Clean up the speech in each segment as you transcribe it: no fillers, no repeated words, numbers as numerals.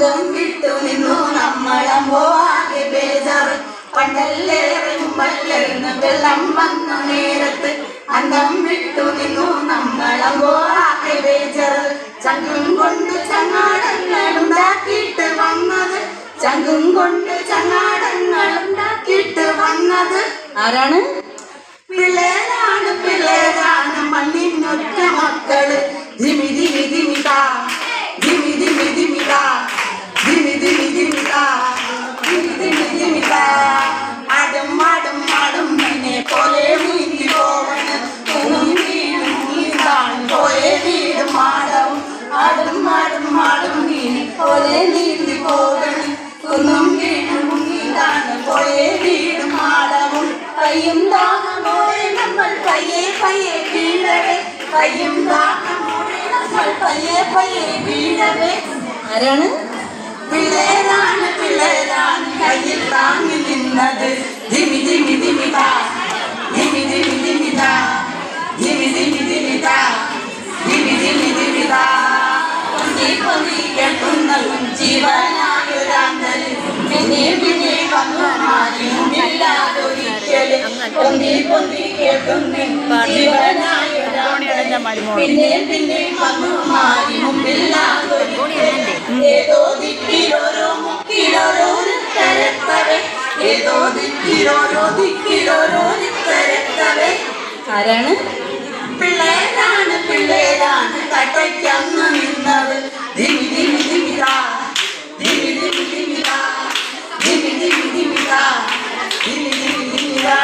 അന്തം വിട്ടു നിന്നു നമ്മളമ്പോ ആകെ ബേജാറ് പണ്ടല്ലേറുമ്പല്ലേന്ന് വെള്ളം വന്നു നേരത്ത് അന്തം വിട്ടു നിന്നു നമ്മളമ്പോ ആകെ ബേജാറ് ചങ്കും കൊണ്ട് ചങ്ങാടങ്ങളുണ്ടാക്കിയിട്ട് വന്നത് ചങ്കും കൊണ്ട് ചങ്ങാടങ്ങളുണ്ടാക്കിയിട്ട് വന്നത് ആരാണ്? പിള്ളേരാണ് പിള്ളേരാണ് മണ്ണിനൊറ്റ മക്കള് ധിമി ധിമി ധിമിതാ ധിമി ധിമി ധിമിതാ ധിമി ധിമി ധിമിതാ ധിമി ധിമി ധിമിതാ ആടും ആടും ആടും മീനെ പോലെ നീന്തി പോവണ് ഒന്നും വീടും നീന്താണ് പോലെ വീടും മാടവും ആടും ആടും ആടും മീനെ പോലെ നീന്തി പോവണ് ഒന്നും വീടും നീന്താണ് പോലെ വീടും മാടവും കയ്യും ദാഹമോടെ നമ്മൾ പയ്യെ പയ്യെ വീഴവേ കയ്യും ദാഹമോടെ നമ്മൾ പയ്യെ പയ്യെ വീഴവേ ആരാണ്? പിള്ളേരാണ് പിള്ളേരാണ് കയ്യിൽ താങ്ങി നിന്നത് ധിമി ധിമി ധിമിതാ ധിമി ധിമി ധിമിതാ ധിമി ധിമി ധിമിതാ ധിമി ധിമി ധിമിതാ പൊന്തി പൊന്തി കേൾക്കുന്നതും ജീവനായൊരാന്തല് പിന്നെ പിന്നെ വന്നു മാറി മുന്നില്ലാതൊരിക്കല് പൊന്തി പൊന്തി കേൾക്കുന്നതും ജീവനായൊരാന്തല് പിന്നെ പിന്നെ വന്നു മാറി മുന്നില്ലാതൊരിക്കല് ഏതോ ദിക്കിലോരോ മുക്കിലോരോ തരത്തവേ ഏതോ ദിക്കിലോരോ ദിക്കിലോരോ തരത്തവേ ആരാണ്? പിള്ളേരാണ് പിള്ളേരാണ് കട്ടയ്ക്കന്ന് നിന്നത് ധിമി ധിമി ധിമിതാ ധിമി ധിമി ധിമിതാ ധിമി ധിമി ധിമിതാ ധിമി ധിമി ധിമിതാ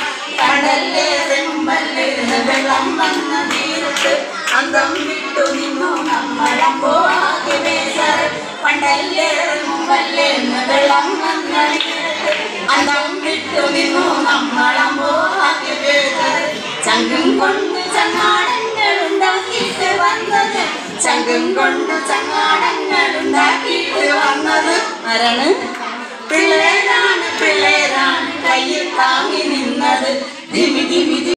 കടല്ലേറുമ്പല്ലേന്ന് വെള്ളം വന്ന നേരത്ത് അന്തം വിട്ടു നിന്നു നമ്മളമ്പോ ആകെ ബേജാറ് പണ്ടല്ലേറുമ്പല്ലേന്ന് വെള്ളം വന്ന നേരത്ത് അന്തം വിട്ടു നിന്നു നമ്മളമ്പോ ആകെ ബേജാറ് ചങ്കും കൊണ്ട് ചങ്ങാടങ്ങളുണ്ടാക്കിയിട്ട് വന്നത് ചങ്കും കൊണ്ട് ചങ്ങാടങ്ങളുണ്ടാക്കിയിട്ട് വന്നത് ആരാണ്? പിള്ളേരാണ് പിള്ളേരാണ് കയ്യിൽ താങ്ങി നിന്നത് ധിമി ധിമി